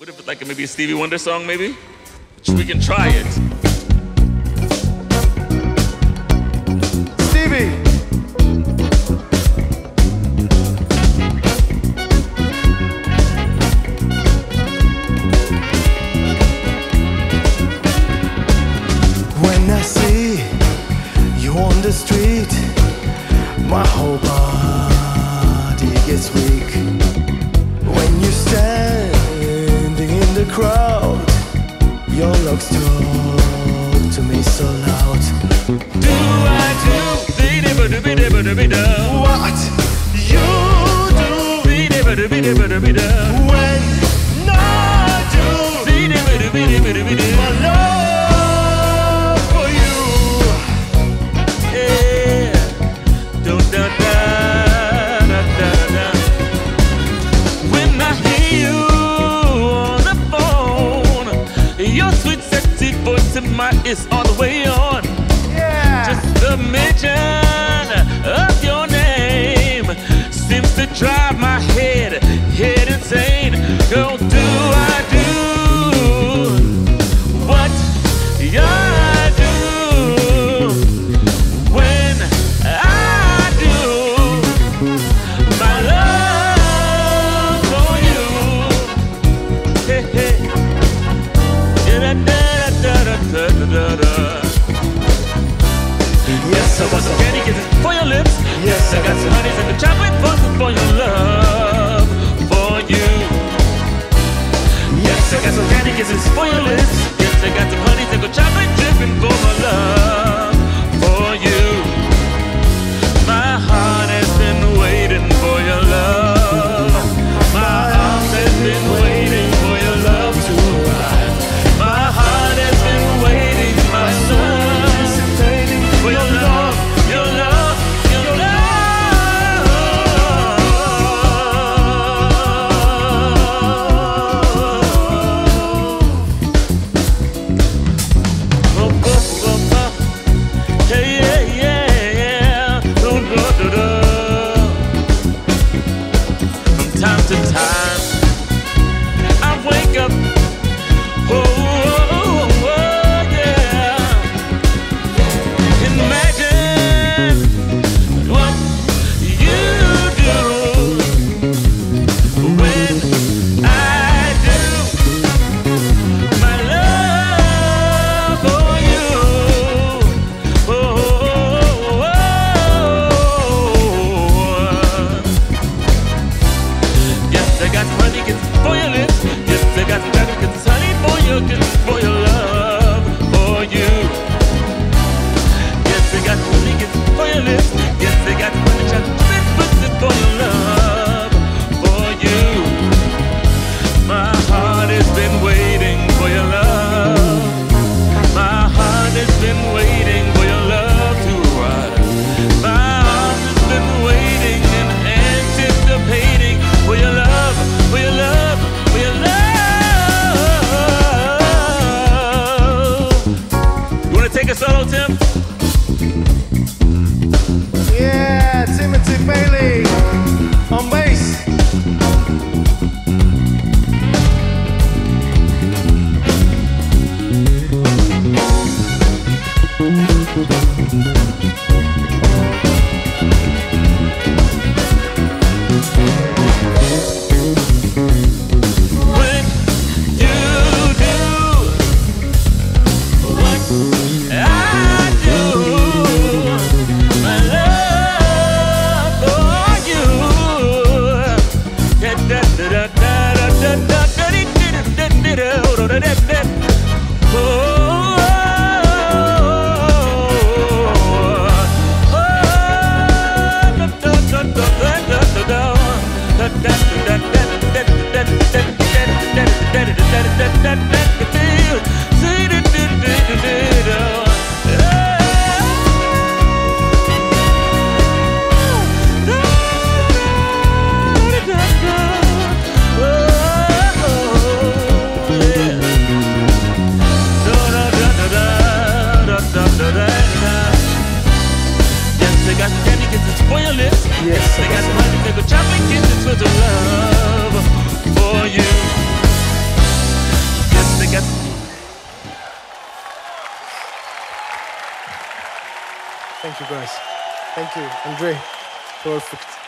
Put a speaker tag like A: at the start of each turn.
A: What if it's like maybe a Stevie Wonder song, maybe? We can try it.
B: Stevie! When I see you on the street, my whole body gets weak. When you're standing in the crowd, your looks talk to me so loud.
A: Do I do? Be-dibba-dibba-dibba-dibba-dibba-do.
B: What you do when I do
A: Be-dibba-dibba-dibba-dibba-do.
B: my love for you.
A: Yeah. Do-da-da-da-da-da-da. When I hear you on the phone, your sweet sexy voice in my ears all the way on.
B: Yeah.
A: Just the mention of your name seems to drive my head insane. Girl, do I do what you do when I do my love for you? Hey, hey. Da-da-da-da-da-da-da-da.
B: Yes, I
A: I got
B: was
A: some candy kisses for your lips.
B: Yes,
A: I got some honeys and the chocolate fuzz for your love, for you. Yes, I got some candy kisses for your lips. Yes, I got some honeys and the chocolate dripping for my love, for you. My heart has been waiting for your love. My arms has been waiting for your love to arrive. My heart has been waiting, my soul for your love, your love, your love. Oh, oh, oh, oh. Yeah, yeah,
C: Thank you, guys. Thank you, Andre. Perfect.